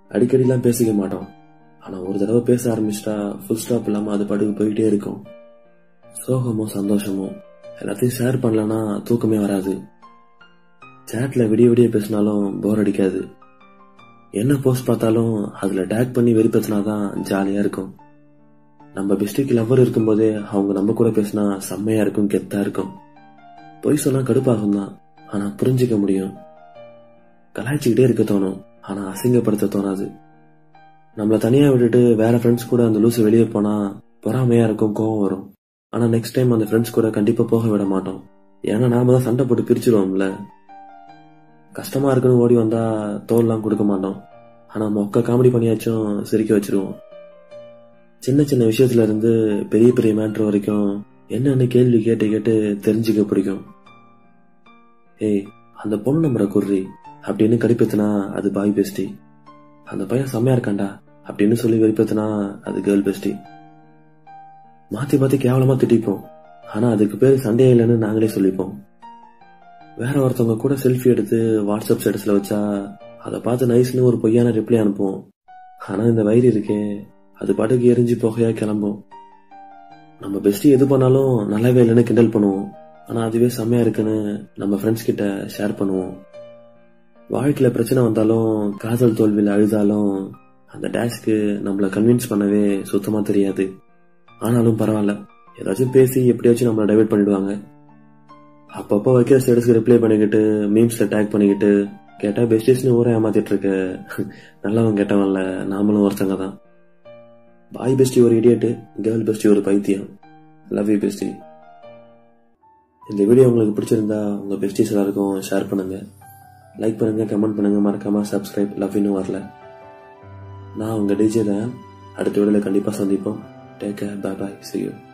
அடிக்கடிலாம் பேசிக்க மாட்டோம். ஆனா ஒரு தடவை பேச ஆரம்பிச்சிட்டா ஃபுல் ஸ்டாப் இல்லாம அது பாட்டுக்கு போயிட்டே இருக்கும். சோகமோ சந்தோஷமோ எல்லாத்தையும் ஷேர் பண்ணலன்னா தூக்கமே வராது. சேட்ல விடிய விடிய பேசினாலும் போர் அடிக்காது. என்ன போஸ்ட் பார்த்தாலும் அதுல டேக் பண்ணி வெறிப்பத்தினாதான் ஜாலியா இருக்கும். நம்ம பெஸ்டிக்கு லவ்வர் இருக்கும்போதே அவங்க நம்ம கூட பேசினா செம்மையா இருக்கும், கெத்தா இருக்கும். பொய் சொன்னா கடுப்பாகும் தான், ஆனா புரிஞ்சிக்க முடியும். கலாய்ச்சிக்கிட்டே இருக்க தோணும், ஆனா அசிங்கப்படுத்த தோணாது. நம்மள தனியா விட்டுட்டு வேற ஃப்ரெண்ட்ஸ் கூட அந்த லூசு வெளியே போனா பொறாமையா இருக்கும், கோவம் வரும். ஆனா நெக்ஸ்ட் டைம் அந்த ஃப்ரெண்ட்ஸ் கூட கண்டிப்பா போக விட மாட்டோம். ஏன்னா நாம தான் சண்டை போட்டு பிரிச்சிருவோம்ல. கஷ்டமா இருக்குன்னு ஓடி வந்தா தோல்லாம் கொடுக்க மாட்டோம். ஆனா மொக்க காமெடி பண்ணியாச்சும் சிரிக்க வச்சிருவோம். சின்ன சின்ன விஷயத்துல இருந்து பெரிய பெரிய மேட்ரு வரைக்கும் என்னென்ன கேள்வி கேட்டு கேட்டு தெரிஞ்சுக்க பிடிக்கும். ஏய், அந்த பொண்ணு நம்பரை குர்ரி அப்படின்னு கடிப்பத்துனா அது பாய் பெஸ்டி. அந்த பையன் செம்மையா இருக்காண்டா அப்படின்னு சொல்லி வெறுப்பத்துனா அது கேர்ள் பெஸ்டி. மாத்தி மாத்தி கேவலமா திட்டிப்போம், ஆனா அதுக்கு பேரு சண்டே இல்லைன்னு நாங்களே சொல்லிப்போம். வேற ஒருத்தவங்க கூட செல்ஃபி எடுத்து வாட்ஸ்அப் ஸ்டேட்டஸ்ல வச்சா அதை பார்த்து நைஸ்னு ஒரு பொய்யான ரிப்ளை அனுப்புவோம். ஆனா இந்த வயிறு இருக்கே, அது பாட்டுக்கு எரிஞ்சு புகையா கிளம்பும். நம்ம பெஸ்டி எது பண்ணாலும் நல்லாவே இல்லைன்னு கிண்டல் பண்ணுவோம், ஆனா அதுவே செம்மையா இருக்குன்னு நம்ம ஃப்ரெண்ட்ஸ் கிட்ட ஷேர் பண்ணுவோம். வாழ்க்கையில பிரச்சனை வந்தாலும் காதல் தோல்வியில் அழுதாலும் அந்த டேஷ்க்கு நம்மள கன்வின்ஸ் பண்ணவே சுத்தமா தெரியாது. ஆனாலும் பரவாயில்ல, ஏதாச்சும் பேசி எப்படியாச்சும் நம்மள டைவர்ட் பண்ணிடுவாங்க. அப்பப்போ வைக்கிற ஸ்டேட்டஸ்க்கு ரிப்ளை பண்ணிக்கிட்டு மீம்ஸ்ல டேக் பண்ணிக்கிட்டு கேட்டா பெஸ்டிஸ்னு ஊரை ஏமாத்திட்டு இருக்க நல்லவன் கேட்டவன்ல நாமளும் ஒருத்தங்க தான். பாய் பெஸ்டி ஒரு இடியட்டு, கேர்ள் பெஸ்டி ஒரு பைத்தியம். Love you bestie. இந்த வீடியோ உங்களுக்கு பிடிச்சிருந்தா உங்க பெஸ்டிஸ் எல்லாருக்கும் ஷேர் பண்ணுங்க, லைக் பண்ணுங்க, கமெண்ட் பண்ணுங்க, மறக்காம சப்ஸ்கிரைப். லவ் இன்னும் வரல. நான் உங்க டிஜே தான். அடுத்த வீடியோல கண்டிப்பா சந்திப்போம். Take care, bye bye, see you.